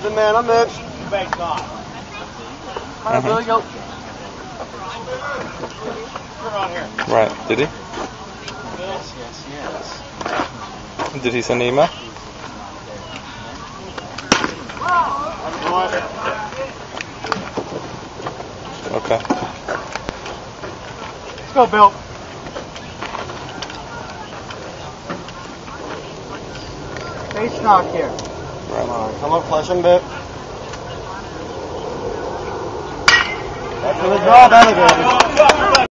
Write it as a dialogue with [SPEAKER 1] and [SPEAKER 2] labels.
[SPEAKER 1] You're the man, I'm Mitch.
[SPEAKER 2] Billy, go.
[SPEAKER 3] Right, did he?
[SPEAKER 2] Yes.
[SPEAKER 3] Did he send an email? Okay.
[SPEAKER 2] Let's go, Bill. Face knock here.
[SPEAKER 3] Right.
[SPEAKER 1] Come up, flesh him bit. That's for the draw, Benedict.